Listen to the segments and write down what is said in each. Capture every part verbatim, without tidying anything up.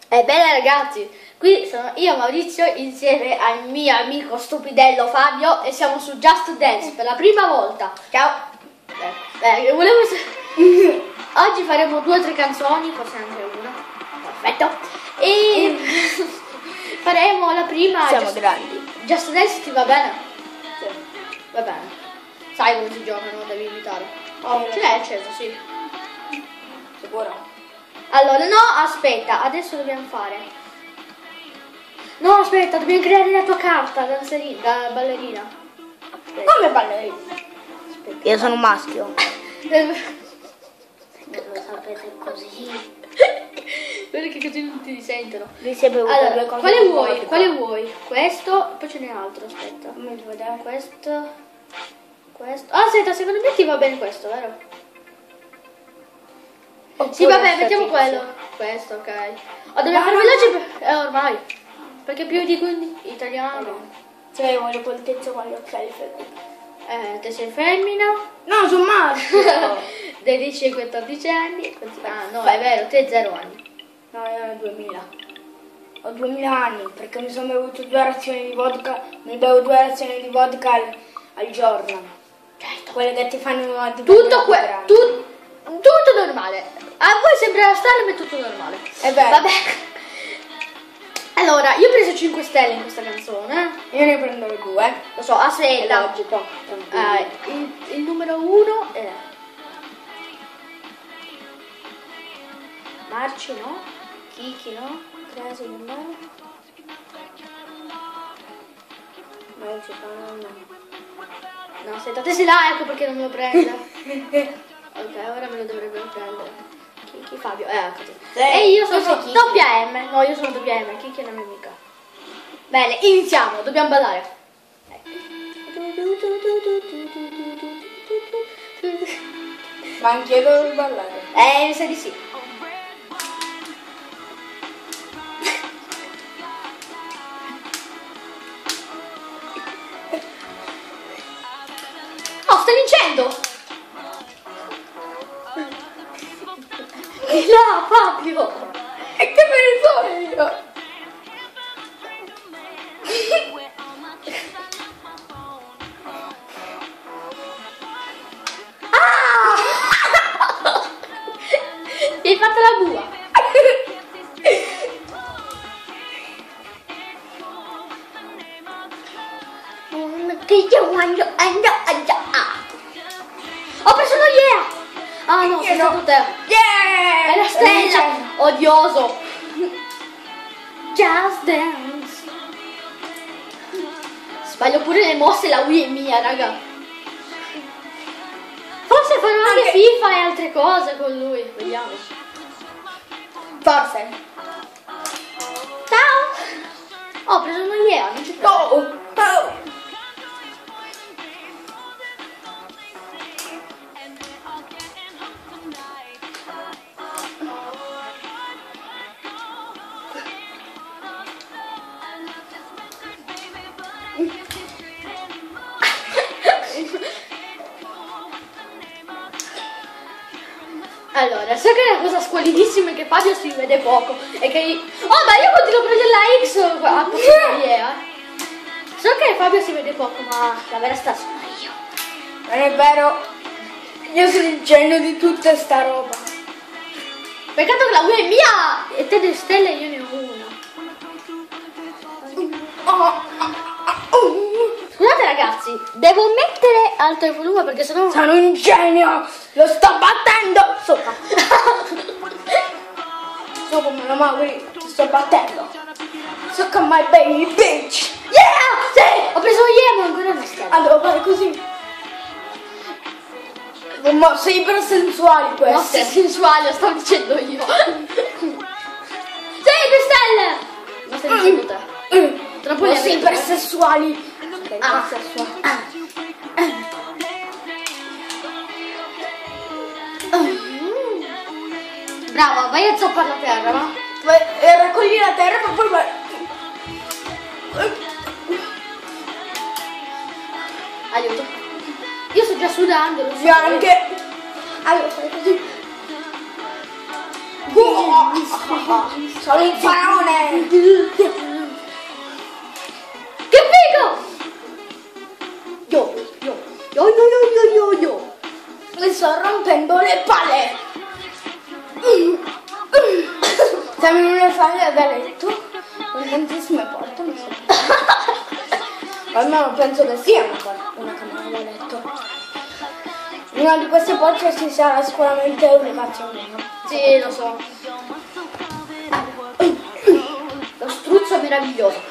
Ebbene ragazzi, qui sono io Maurizio insieme al mio amico stupidello Fabio e siamo su Just Dance per la prima volta. Ciao! Eh, eh, volevo... Oggi faremo due o tre canzoni, forse anche una. Perfetto! E faremo la prima... Siamo Just... grandi. Just Dance ti va bene? Sì. Va bene. Sai come si gioca, non devi imitare. Oh, Ce l'hai acceso, sì. Sicuro? Allora, no, aspetta, adesso dobbiamo fare... No, aspetta, dobbiamo creare la tua carta da, da ballerina. Aspetta. Come ballerina? Aspetta. Io sono un maschio. Non lo sapete così. Perché così non ti sentono. Vi si è bevuto Allora, due cose quale di vuoi? vodka. Quale vuoi? Questo, poi ce n'è altro, aspetta. Mi devo vedere. Questo, questo. Ah, aspetta, secondo me ti va bene questo, vero? Oppure Sì, vabbè, sta mettiamo tizio. quello. Questo, ok. Oh, dobbiamo Ma fare no. veloci per... eh, ormai. Perché più di quindici italiano. Cioè, io voglio quel tizio con gli occhiali freddi. Eh, te sei femmina. No, sono maschio. dodici e quattordici anni. Ah, no, è vero, te zero anni. No, io ho duemila. Ho duemila anni perché mi sono bevuto due razioni di vodka. Mi bevo due razioni di vodka al, al giorno. Certo. Quelle che ti fanno diventare Tutto, que grande. tu tutto normale. A voi sembra strano, ma è tutto normale. È vero. Vabbè. Allora, io ho preso cinque stelle in questa canzone. Io ne prendo due. Lo so, È aspetta. logico. Eh, il, il numero uno è Marci, no? Kiki, no? Crasi, non no? Non ci fanno. No, aspetta, te sei là, ecco perché non me lo prende. Ok, ora me lo dovrebbe prendere. Kiki, Fabio, eh, eccoti. Sì, E io tu sono sei Kiki. doppia M. No, io sono doppia M, Kiki è la mia amica. Bene, iniziamo, dobbiamo ballare. Ma anche io devo ballare. Eh, mi sa di sì. Oh, sta vincendo! Di là, Fabio! E che me ne so io? Ah! Mi hai fatto la bua! Che io mangio, ando, ando, ah. Ho preso uno yeah! Ah no, sei Io no. stato te! Yeah! È la stella! Odioso! Just Dance! Sbaglio pure le mosse, la Wii è mia, raga! Forse farò anche, Anche- FIFA e altre cose con lui, vediamo. Forse. Ciao! Ho preso uno yeah, non ci credo. Oh, oh. Allora, so che è una cosa squalidissima è che Fabio si vede poco e che... Oh, ma io continuo a prendere la X a poter yeah. So che Fabio si vede poco, ma la vera sta sono io. Non è vero. Io sono il genio di tutta sta roba. Peccato che la Wii è mia e te delle stelle e io ne ho una. Oh, oh, oh. Scusate ragazzi, devo mettere alto il volume perché sennò... Sono un genio. Lo sto battendo sopra. So come la Mauri, ti sto battendo. So come my baby bitch. Yeah! Sì! Ho preso yeah, ma ancora una stella. Ah, devo fare così. Mosse ipersensuali queste. Mosse sensuali, lo stavo dicendo io. Sì, due stelle! Ma stai dicendo te? Mm. Te lo puoi Mosse avere? ipersessuali. Ah. Ipersessuali. Ah. Brava, vai a zoppare la terra, va? Vai, eh, raccogli la terra ma poi vai. Aiuto. Io sto già sudando, lo so. Io anche. Allora fai così. Sono un faraone! Che figo! Yo, yo, yo, yo, yo, yo, yo. Mi sto rompendo le palle! Siamo in una sala da letto con tantissime porte, non so. Almeno penso che sia una, una camera da letto. In una di queste porte ci sarà sicuramente un negozio mio. Sì, lo so. Lo struzzo è meraviglioso.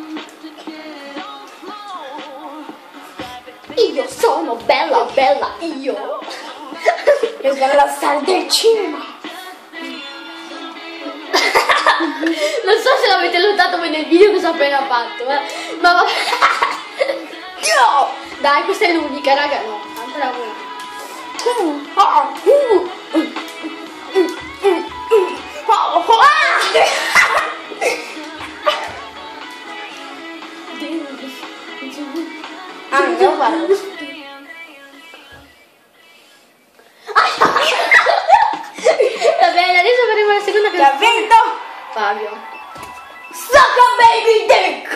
Io sono bella, bella, io. Io sono la star del cinema. Non so se l'avete notato voi nel video che ho appena fatto, eh. Ma vabbè. Dai, questa è l'unica, raga. No, ancora una. Ah, non devo farlo. Va bene, adesso faremo la seconda L'ha canzone. vinto Fabio. Suck a baby dick.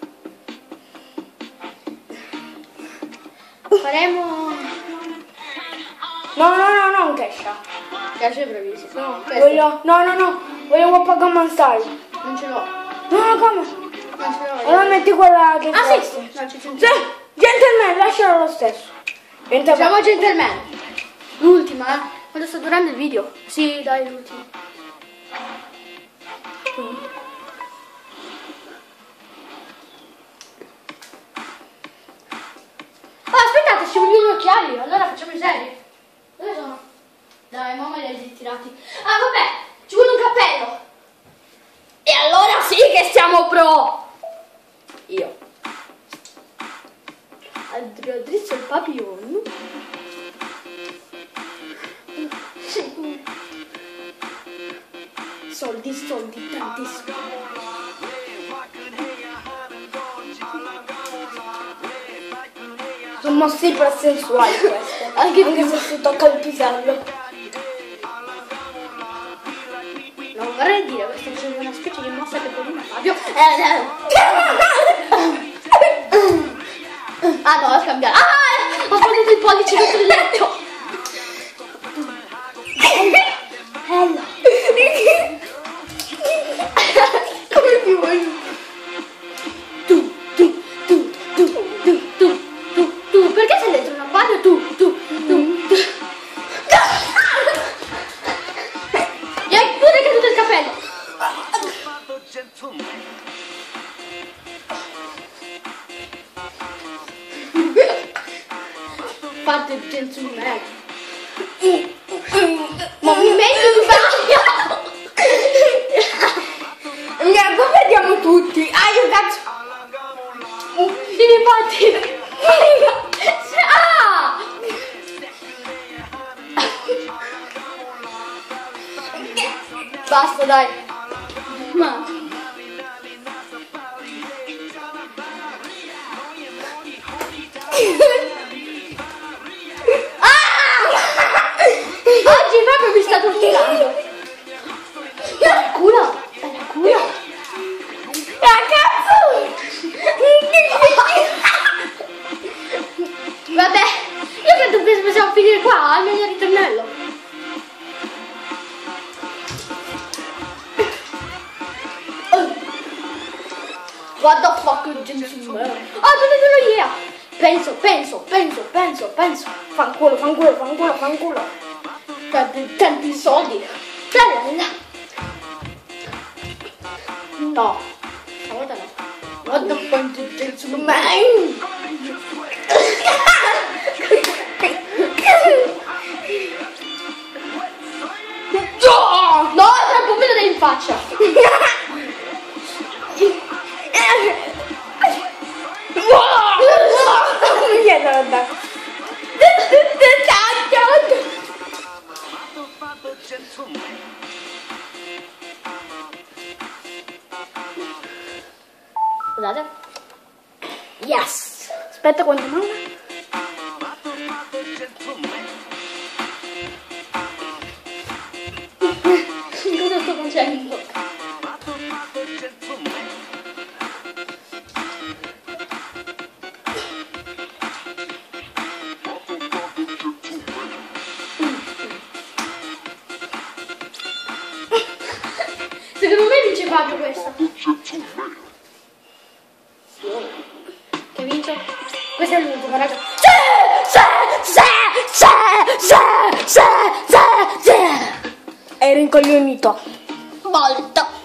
Faremo... No, no, no, non Kesha. Piace bravissimo. No, Questo. voglio, no, no, no, voglio Wappa Gamma Style. Non ce l'ho. No, no, come? Non ce l'ho. Allora metti quella che Ah, sì. costa. No, c'è Sì, gentleman, lascialo lo stesso. Gentleman. Siamo gentleman. L'ultima, eh? Quando sta durando il video? Sì, dai, l'ultima. Oh, aspettate, ci vogliono gli occhiali. Allora facciamo i seri. Dove sono? Dai, mamma li ha ritirati. Ah, vabbè, ci vuole un cappello. E allora sì che siamo pro. Io. Adrizzo il papillon. Soldi, soldi, tantissimi. Sono mosse ipersensuali queste. Anche, Anche se si tocca il pisello. non vorrei dire, questa è una specie di mossa che prima Fabio. Eh, ah no, ho scambiato. Ah, ho sparato il pollice dentro il letto. Bello. Come ti vuoi? Tu, tu, tu, tu, tu, tu, tu, tu. Perché sei dentro un acquario? Tu, tu, tu, tu. Gli hai pure caduto il capello. Fate il gentleman. Movimento di bagno. Mia, come vediamo tutti? Ah, io cazzo. Devi fatti. Ah! Basta, dai. Ma oggi proprio mi sta torturando. Bella culo, bella culo. Ah, cazzo! Vabbè, io credo che possiamo finire qua, almeno il ritornello. What the fuck, gentleman? Ah, dove sono io? Penso, penso, penso, penso, penso. Fanculo, fanculo, fanculo, fanculo. Tanti, tanti soldi. Bella. No, stavolta no. What the fuck, gentleman? No, tra un po' me lo dai in faccia. Mi chiedo da. Scusate. Yes. Aspetta quanto manca. Cosa Fabio questa. Che ha vinto? Questa è l'ultima, raga. Sì, sì, sì, sì, sì, sì, sì. È rincoglionito. Molto.